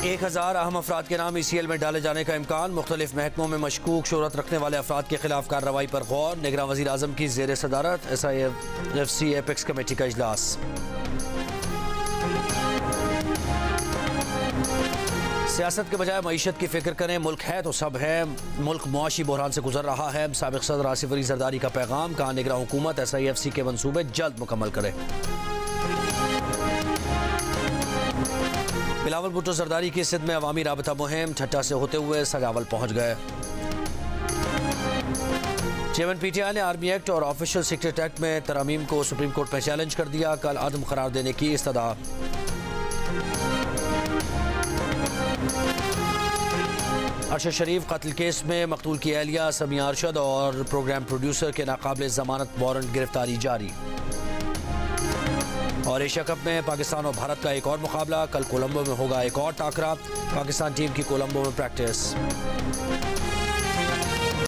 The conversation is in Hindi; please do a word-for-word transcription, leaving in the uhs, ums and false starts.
एक हज़ार अहम अफराद के नाम ई सी एल में डाले जाने का इम्कान। मुख्तलिफ महकमों में मशकूक शोहरत रखने वाले अफराद के खिलाफ कार्रवाई पर गौर। निगरान वज़ीर आज़म की ज़ेर सदारत S I F C apex committee का इजलास। सियासत के बजाय मईशत की फिक्र करें, मुल्क है तो सब है। मुल्क मुआशी बहरान से गुजर रहा है। साबिक़ सदर आसिफ अली जरदारी का पैगाम। कहा निगरान हुकूमत एस आई एफ सी के मनसूबे जल्द मुकम्मल करे। बिलावल भुट्टो जरदारी की सिंध में अवामी राबता मुहिम। ठट्टा से होते हुए सगावल पहुंच गए। चेयरमैन पी टी आई ने आर्मी एक्ट और ऑफिशियल सीक्रेट एक्ट में तरमीम को सुप्रीम कोर्ट में चैलेंज कर दिया। कल अदम करार देने की इस्तदा। अरशद शरीफ कत्ल केस में मकतूल की एहलिया समिया अरशद और प्रोग्राम प्रोड्यूसर के नाकाबिल जमानत वारंट गिरफ्तारी जारी। और एशिया कप में पाकिस्तान और भारत का एक और मुकाबला। कल कोलंबो में होगा एक और टाकरा। पाकिस्तान टीम की कोलंबो में प्रैक्टिस।